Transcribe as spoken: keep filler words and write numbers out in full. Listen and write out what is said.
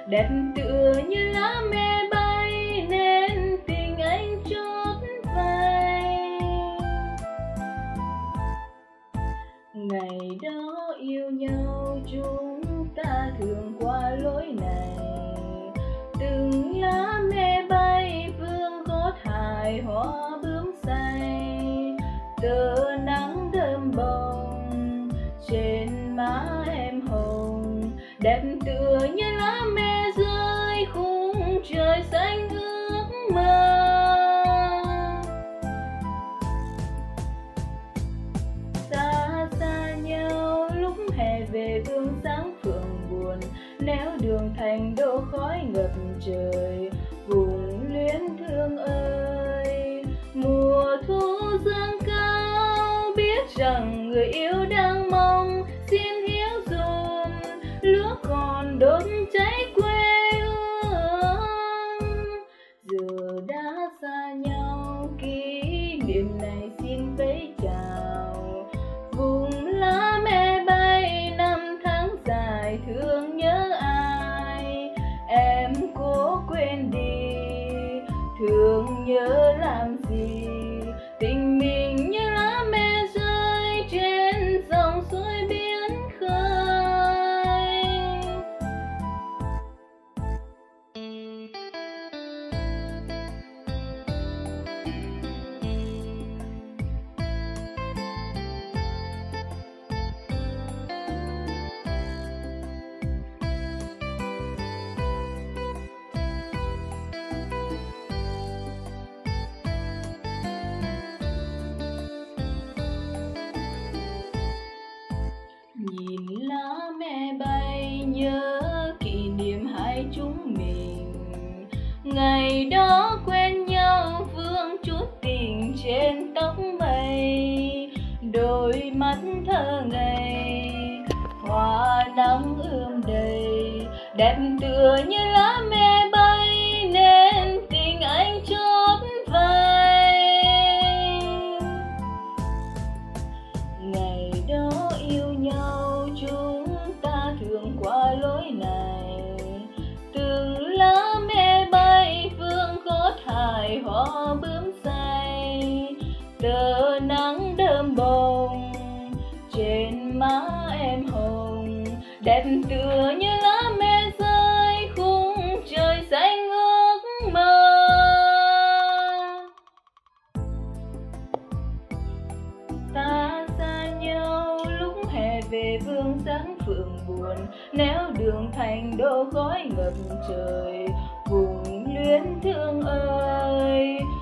đẹp tựa như lá me bay nên tình anh chót vay. Ngày đó yêu nhau chúng ta thường qua lối này, từng lá me bay vương gót hài hoa bướm say, tờ nắng thơm bồng trên má em hồng, đẹp tựa như lá me rơi khung trời xanh ước mơ. Xa xa nhau lúc hè về vương sáng phượng buồn, néo đường thành đô khói ngập trời, vùng luyến thương ơi. Mùa thu dâng cao biết rằng người yêu đang mong, xin hiếu dùm lửa còn đốt cháy quê hương. Giờ đã xa nhau kỷ niệm này xin vẫy chào, vùng lá me bay năm tháng dài thương nhớ ai. Em cố quên đi thương nhớ làm gì, tình mình như lá me rơi trên dòng suối biển khơi. Nhìn lá me bay nhớ kỷ niệm hai chúng mình, ngày đó quen nhau vương chút tình trên tóc mây, đôi mắt thơ ngây hoa nắng ươm đầy, đẹp tựa như lá me bay nên tình anh chót vay. Ngày đó yêu nhau chúng ta thường qua lối này, từng lá me bay vương gót hài hoa bướm say, tờ nắng đơm bồng trên má em hồng, đẹp tựa như lá me rơi khung trời xanh ước mơ. Ta xa nhau lúc hè về vương sáng phượng buồn, néo đường thành đô khói ngập trời, vùng luyến thương ơi.